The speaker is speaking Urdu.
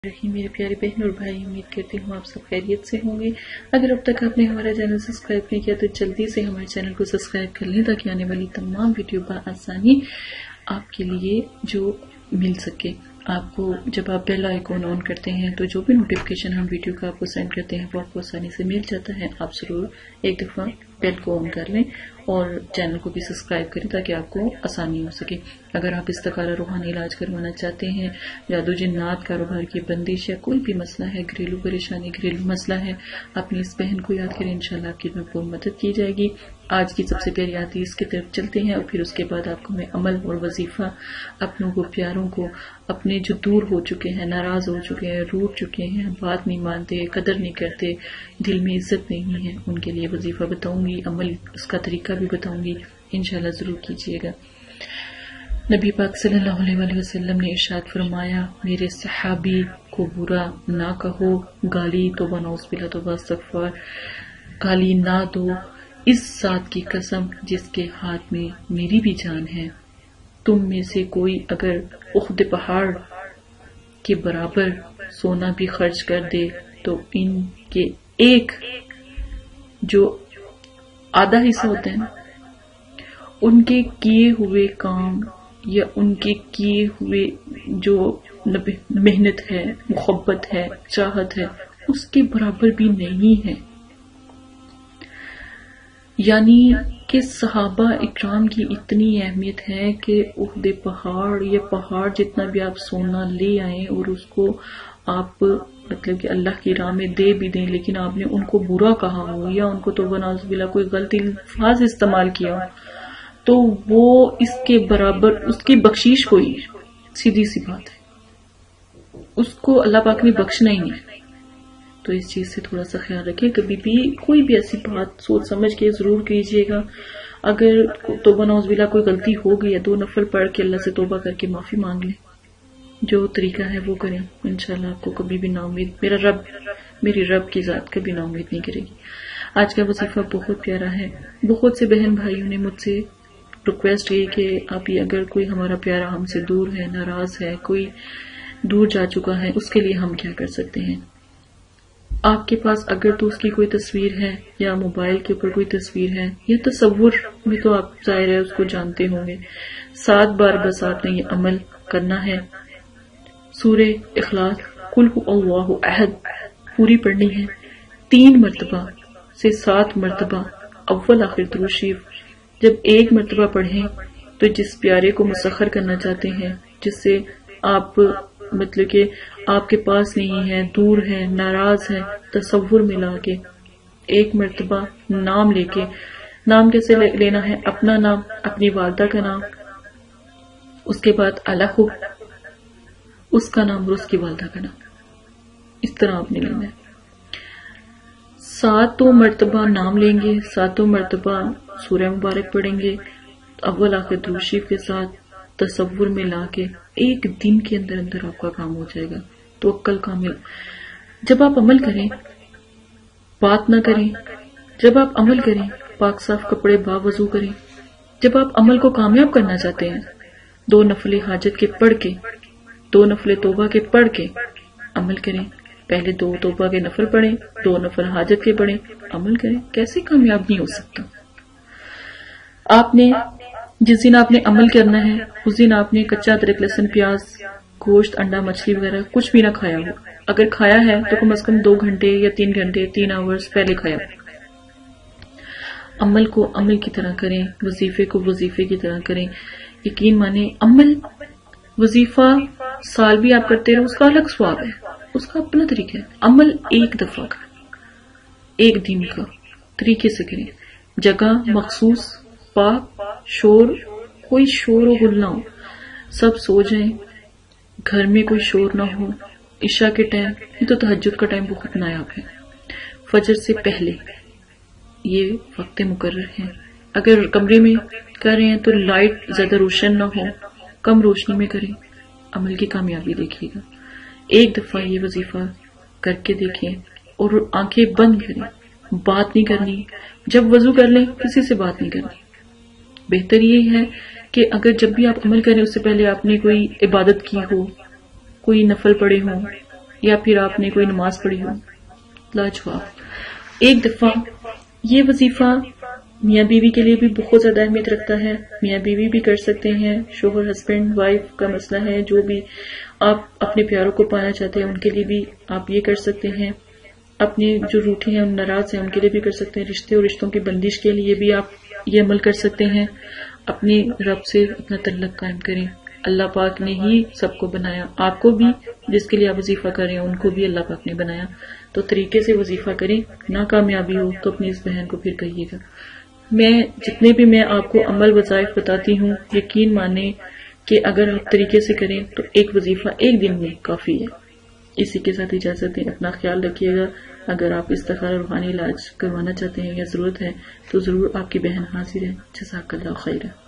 رہی میرے پیارے بہن اور بھائی، امید کرتی ہوں آپ سب خیریت سے ہوں گے۔ اگر اب تک آپ نے ہمارا چینل سبسکرائب نہیں کیا تو جلدی سے ہمارے چینل کو سبسکرائب کر لیں تاکہ آنے والی تمام ویڈیو بآسانی آپ کے لیے جو مل سکے۔ آپ کو جب آپ بیل آئیکن آن کرتے ہیں تو جو بھی نوٹیفیکیشن ہم ویڈیو کا آپ کو سینڈ کرتے ہیں وہ آپ کو آسانی سے مل جاتا ہے۔ آپ ضرور ایک دفعہ بیل کو آن کر لیں اور چینل کو بھی سبسکرائب کریں تاکہ آپ کو آسانی ہو سکے۔ اگر آپ استخارہ روحانی علاج کروانا چاہتے ہیں، جادو جنات، کاروبار کی بندش یا کوئی بھی مسئلہ ہے، گھریلو پریشانی، گھریلو مسئلہ ہے، اپنی اس بہن کو یاد کریں، انشاءاللہ آپ کی بھرپور مدد کی جائے گی۔ آج کی سب سے پیاری حدیث کی طرف چلتے ہیں اور پھر اس کے بعد آپ کو میں عمل اور وظیفہ اپنوں کو، پیاروں کو، اپنے جو دور ہو چکے ہیں، ناراض ہو چکے ہیں، روٹ چکے ہیں، بات نہیں مانتے، قدر نہیں کرتے، دل میں عزت نہیں ہے، ان کے لیے وظیفہ بتاؤں گی، عمل اس کا طریقہ بھی بتاؤں گی، انشاءاللہ ضرور کیجیے گا۔ نبی پاک صلی اللہ علیہ وسلم نے ارشاد فرمایا، میرے صحابی کو برا نہ کہو، گالی، توبہ نعوذ باللہ، توبہ استغفار، گالی نہ دو، اس ذات کی قسم جس کے ہاتھ میں میری بھی جان ہے، تم میں سے کوئی اگر احد پہاڑ کے برابر سونا بھی خرچ کر دے تو ان کے ایک جو آدھا حصہ ہوتا ہے نا، ان کے کیے ہوئے کام یا ان کے کیے ہوئے جو محنت ہے، محبت ہے، چاہت ہے، اس کے برابر بھی نہیں ہے۔ یعنی کہ صحابہ اکرام کی اتنی اہمیت ہے کہ احد پہاڑ یا پہاڑ جتنا بھی آپ سونا لے آئیں اور اس کو آپ مطلب کہ اللہ کی راہ میں دے بھی دیں، لیکن آپ نے ان کو برا کہا ہو یا ان کو توبہ نعوذ باللہ کوئی غلط الفاظ استعمال کیا ہو تو وہ اس کے برابر اس کی بخشش کوئی ہے، سیدھی سی بات ہے، اس کو اللہ پاک نے بخشنا ہی نہیں۔ تو اس چیز سے تھوڑا سا خیال رکھیں، کبھی بھی کوئی بھی ایسی بات سوچ سمجھ کے ضرور کیجیے گا۔ اگر توبہ نعوذ باللہ کوئی غلطی ہو گئی ہے، 2 نفل پڑھ کے اللہ سے توبہ کر کے معافی مانگ لیں، جو طریقہ ہے وہ کریں، انشاءاللہ آپ کو کبھی بھی نا امید میری رب کی ذات کبھی نا امید نہیں کرے گی۔ آج کا وظیفہ بہت پیارا ہے۔ بہت سے بہن بھائیوں نے مجھ سے ریکویسٹ کی کہ آپ ہی اگر کوئی ہمارا پیارا ہم سے دور ہے، ناراض ہے، کوئی دور جا چکا ہے، اس کے لیے ہم کیا کر سکتے ہیں۔ آپ کے پاس اگر تو اس کی کوئی تصویر ہے یا موبائل کے اوپر کوئی تصویر ہے یا تصور بھی تو آپ ظاہر ہے اس کو جانتے ہوں گے، 7 بار بس آپ نے یہ عمل کرنا ہے۔ سورہ اخلاص قل هو اللہ احد پوری پڑھنی ہے، 3 مرتبہ سے 7 مرتبہ اول آخر درود شریف۔ جب 1 مرتبہ پڑھیں تو جس پیارے کو مسخر کرنا چاہتے ہیں، جس سے آپ مطلب کہ آپ کے پاس نہیں ہے، دور ہے، ناراض ہے، تصور ملا کے 1 مرتبہ نام لے کے، نام کیسے لینا ہے، اپنا نام، اپنی والدہ کا نام، اس کے بعد الہ اس کا نام اور اس کی والدہ کا نام، اس طرح آپ نے لینا ہے۔ 7 مرتبہ نام لیں گے، 7 مرتبہ سورہ مبارک پڑھیں گے، اول آخر درود شریف کے ساتھ تصور میں لا کے 1 دن کے اندر اندر آپ کا کام ہو جائے گا۔ توکل کامل۔ جب آپ عمل کریں بات نہ کریں، جب آپ عمل کریں پاک صاف کپڑے باوضو کریں، جب آپ عمل کو کامیاب کرنا چاہتے ہیں 2 نفل حاجت کے پڑھ کے، 2 نفل توبہ کے پڑھ کے عمل کریں۔ پہلے 2 توبہ کے نفل پڑھیں، 2 نفل حاجت کے پڑھیں، عمل کریں۔ کیسے کامیاب نہیں ہو سکتا؟ آپ نے جس دن آپ نے عمل کرنا ہے اس دن آپ نے کچا ادرک، لہسن، پیاز، گوشت، انڈا، مچھلی وغیرہ کچھ بھی نہ کھایا ہو۔ اگر کھایا ہے تو کم از کم 2 گھنٹے یا 3 گھنٹے 3 آورز پہلے کھایا ہو۔ عمل کو عمل کی طرح کریں، وظیفے کو وظیفے کی طرح کریں۔ یقین مانیں، عمل وظیفہ سال بھی آپ کرتے رہو، اس کا الگ ثواب ہے، اس کا اپنا طریقہ ہے۔ عمل 1 دفعہ کا، 1 دن کا طریقے سے کریں، جگہ مخصوص، پاک، شور، کوئی شور و غل نہ ہو، سب سو جائیں، گھر میں کوئی شور نہ ہو۔ عشاء کے ٹائم، یہ تو تہجد کا ٹائم بہت نایاب ہے، فجر سے پہلے یہ وقت مقرر ہیں۔ اگر کمرے میں کر رہے ہیں تو لائٹ زیادہ روشن نہ ہو، کم روشنی میں کریں، عمل کی کامیابی دیکھیے گا۔ 1 دفعہ یہ وظیفہ کر کے دیکھیں اور آنکھیں بند کریں، بات نہیں کرنی۔ جب وضو کر لیں کسی سے بات نہیں کرنی۔ بہتر یہ ہے کہ اگر جب بھی آپ عمل کریں اس سے پہلے آپ نے کوئی عبادت کی ہو، کوئی نفل پڑھے ہوں یا پھر آپ نے کوئی نماز پڑھی ہو. لاجواب. ایک دفعہ یہ وظیفہ میاں بیوی کے لیے بھی بہت زیادہ اہمیت رکھتا ہے. میاں بیوی بھی کر سکتے ہیں، شوہر ہسبینڈ وائف کا مسئلہ ہے، جو بھی آپ اپنے پیاروں کو پانا چاہتے ہیں ان کے لیے بھی آپ یہ کر سکتے ہیں. اپنے جو روٹھے ہیں، ناراض ہیں، ان کے لیے بھی کر سکتے ہیں. رشتے اور رشتوں کی بندش کے لیے بھی آپ یہ عمل کر سکتے ہیں. اپنے رب سے اپنا تعلق قائم کریں. اللہ پاک نے ہی سب کو بنایا، آپ کو بھی جس کے لیے آپ وظیفہ کر رہے ہیں ان کو بھی اللہ پاک نے بنایا. تو طریقے سے وظیفہ کریں. ناکامیابی ہو تو اپنی اس بہن کو پھر کہیے گا. جتنے بھی میں آپ کو عمل وظائف بتاتی ہوں، یقین مانیں کہ اگر آپ طریقے سے کریں تو ایک وظیفہ ایک دن میں کافی ہے. اسی کے ساتھ اجازت دیں. اپنا خیال رکھیے گا. اگر آپ استخارہ روحانی علاج کروانا چاہتے ہیں یا ضرورت ہے تو ضرور آپ کی بہن حاضر ہے. جزاک اللہ خیر.